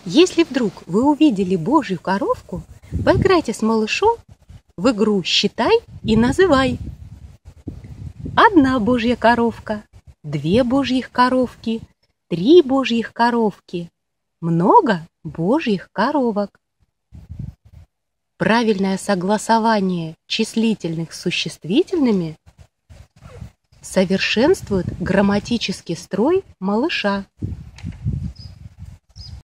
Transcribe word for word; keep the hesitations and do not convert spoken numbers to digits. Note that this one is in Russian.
Если вдруг вы увидели Божью коровку, поиграйте с малышом в игру «Считай и называй». Одна Божья коровка, две Божьих коровки, три Божьих коровки, много Божьих коровок. Правильное согласование числительных с существительными совершенствует грамматический строй малыша.